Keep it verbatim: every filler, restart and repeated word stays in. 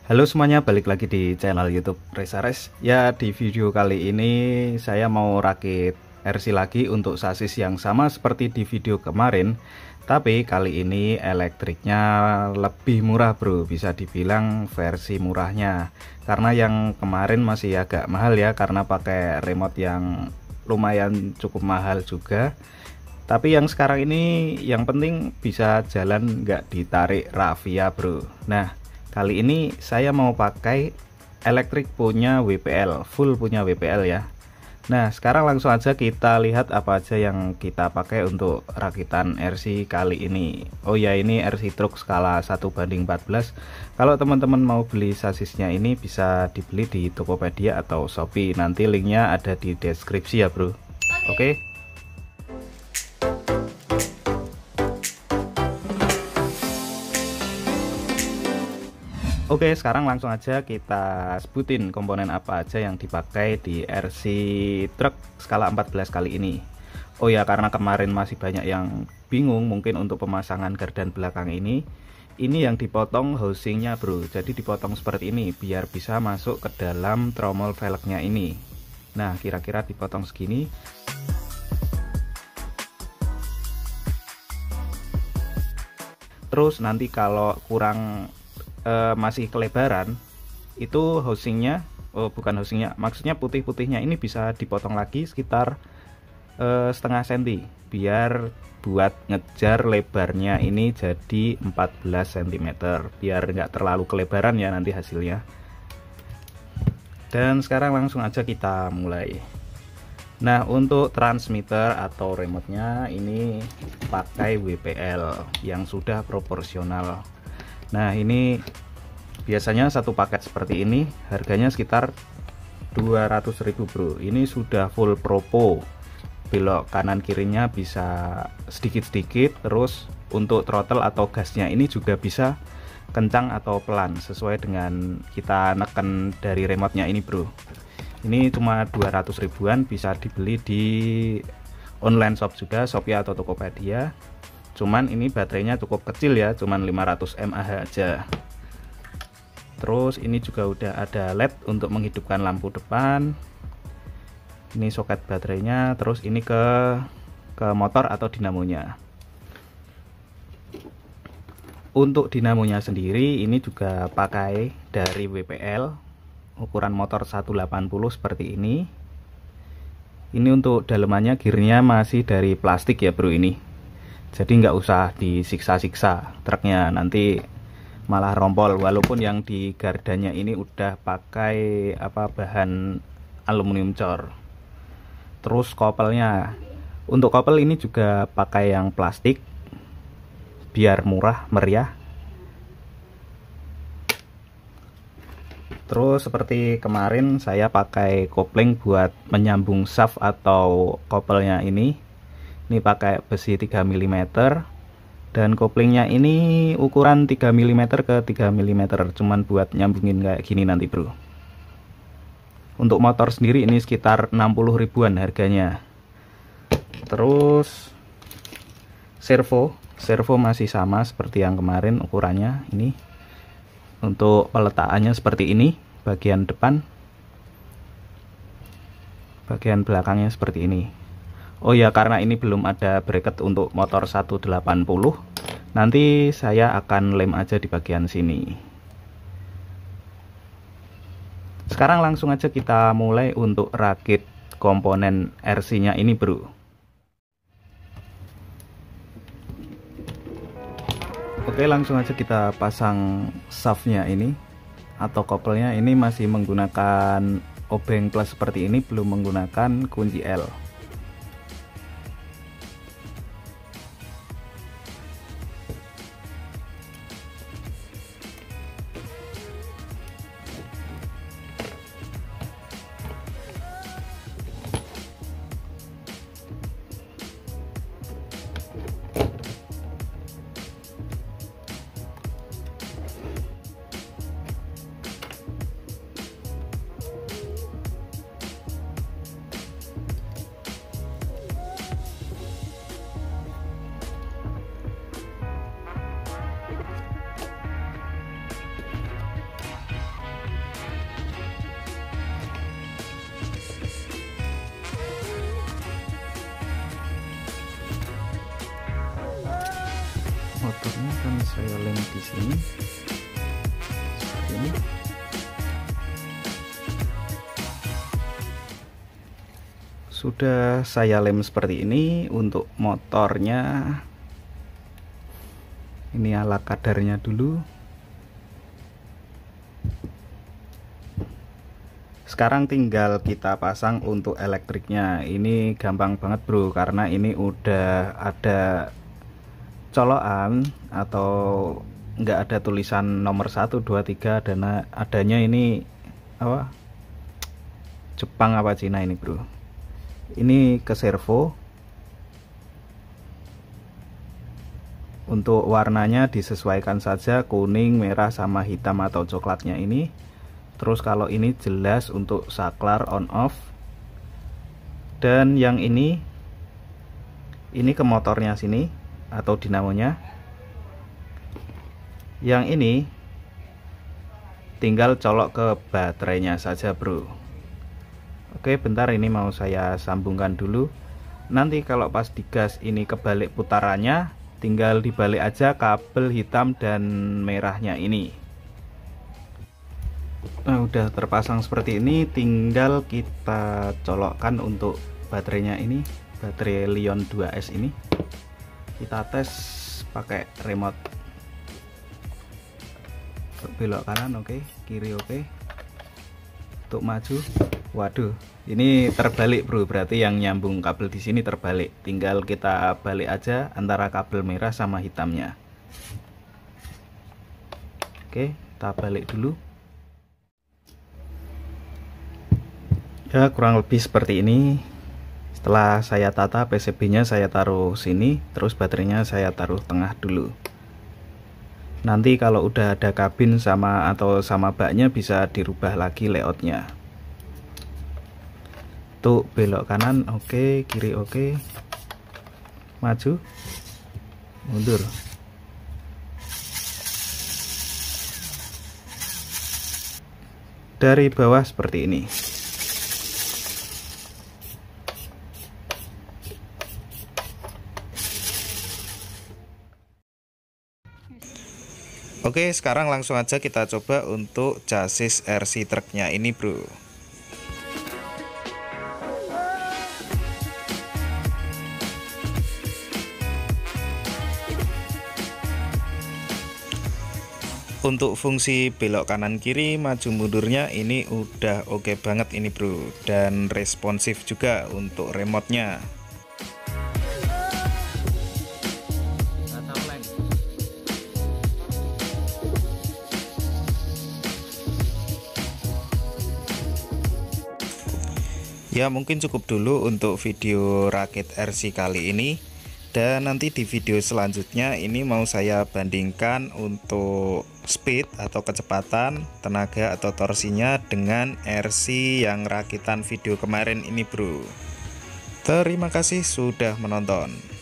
Halo semuanya, balik lagi di channel YouTube Resares. Ya, di video kali ini saya mau rakit R C lagi untuk sasis yang sama seperti di video kemarin. Tapi kali ini elektriknya lebih murah bro, bisa dibilang versi murahnya. Karena yang kemarin masih agak mahal ya, karena pakai remote yang lumayan cukup mahal juga. Tapi yang sekarang ini yang penting bisa jalan nggak ditarik rafia bro. Nah, kali ini saya mau pakai elektrik punya W P L, full punya W P L ya. Nah, sekarang langsung aja kita lihat apa aja yang kita pakai untuk rakitan R C kali ini. Oh ya, ini R C truk skala satu banding empat belas. Kalau teman-teman mau beli sasisnya ini bisa dibeli di Tokopedia atau Shopee. Nanti linknya ada di deskripsi ya bro. Oke okay. Oke, sekarang langsung aja kita sebutin komponen apa aja yang dipakai di R C truk skala empat belas kali ini. Oh ya, karena kemarin masih banyak yang bingung mungkin untuk pemasangan gardan belakang ini. Ini yang dipotong housingnya bro, jadi dipotong seperti ini biar bisa masuk ke dalam tromol velgnya ini. Nah, kira-kira dipotong segini. Terus nanti kalau kurang Uh, masih kelebaran, itu housingnya, oh bukan housingnya, maksudnya putih-putihnya ini bisa dipotong lagi sekitar uh, setengah senti biar buat ngejar lebarnya ini jadi empat belas sentimeter biar nggak terlalu kelebaran ya nanti hasilnya. Dan sekarang langsung aja kita mulai. Nah, untuk transmitter atau remote-nya ini pakai W P L yang sudah proporsional. Nah, ini biasanya satu paket seperti ini harganya sekitar dua ratus ribu bro. Ini sudah full propo, belok kanan kirinya bisa sedikit-sedikit. Terus untuk throttle atau gasnya ini juga bisa kencang atau pelan sesuai dengan kita neken dari remote-nya ini bro. Ini cuma dua ratus ribuan, bisa dibeli di online shop juga, Shopee atau Tokopedia. Cuman ini baterainya cukup kecil ya, cuman lima ratus mAh aja. Terus ini juga udah ada L E D untuk menghidupkan lampu depan. Ini soket baterainya, terus ini ke ke motor atau dinamonya. Untuk dinamonya sendiri ini juga pakai dari W P L, ukuran motor seratus delapan puluh seperti ini. Ini untuk dalemannya gearnya masih dari plastik ya bro ini. Jadi nggak usah disiksa-siksa truknya, nanti malah rompol. Walaupun yang di gardannya ini udah pakai apa bahan aluminium cor. Terus kopelnya, untuk kopel ini juga pakai yang plastik biar murah meriah. Terus seperti kemarin saya pakai kopling buat menyambung shaft atau kopelnya ini. Ini pakai besi tiga milimeter dan koplingnya ini ukuran tiga milimeter ke tiga milimeter, cuman buat nyambungin kayak gini nanti bro. Untuk motor sendiri ini sekitar enam puluh ribuan harganya. Terus servo, servo masih sama seperti yang kemarin ukurannya ini. Untuk peletakannya seperti ini, bagian depan, bagian belakangnya seperti ini. Oh ya, karena ini belum ada bracket untuk motor seratus delapan puluh, nanti saya akan lem aja di bagian sini. Sekarang langsung aja kita mulai untuk rakit komponen R C nya ini bro. Oke, langsung aja kita pasang shaftnya ini atau kopelnya. Ini masih menggunakan obeng plus seperti ini, belum menggunakan kunci L. saya lem di sini seperti ini. Sudah saya lem seperti ini. Untuk motornya ini ala kadarnya dulu. Sekarang tinggal kita pasang untuk elektriknya. Ini gampang banget bro, karena ini udah ada colokan atau nggak ada tulisan nomor satu dua tiga, dan adanya ini apa, Jepang apa Cina ini bro. Ini ke servo. Untuk warnanya disesuaikan saja, kuning, merah, sama hitam atau coklatnya ini. Terus kalau ini jelas untuk saklar on off. Dan yang ini ini ke motornya sini atau dinamonya. Yang ini tinggal colok ke baterainya saja bro. Oke, bentar, ini mau saya sambungkan dulu. Nanti kalau pas digas ini kebalik putarannya, tinggal dibalik aja kabel hitam dan merahnya ini. Nah, udah terpasang seperti ini, tinggal kita colokkan untuk baterainya ini, baterai Lion dua S ini. Kita tes pakai remote. Belok kanan oke, kiri oke. Untuk maju, waduh, ini terbalik bro, berarti yang nyambung kabel di sini terbalik. Tinggal kita balik aja antara kabel merah sama hitamnya. Oke, kita balik dulu. Ya, kurang lebih seperti ini. Setelah saya tata, P C B nya saya taruh sini, terus baterainya saya taruh tengah dulu. Nanti kalau udah ada kabin sama atau sama baknya bisa dirubah lagi layoutnya. Tuh, belok kanan oke, kiri oke, maju, mundur. Dari bawah seperti ini. Oke, sekarang langsung aja kita coba untuk chassis R C truknya ini bro. Untuk fungsi belok kanan kiri, maju mundurnya ini udah oke banget ini bro, dan responsif juga untuk remote-nya. Ya, mungkin cukup dulu untuk video rakit R C kali ini. Dan nanti di video selanjutnya ini mau saya bandingkan untuk speed atau kecepatan, tenaga atau torsinya dengan R C yang rakitan video kemarin ini bro. Terima kasih sudah menonton.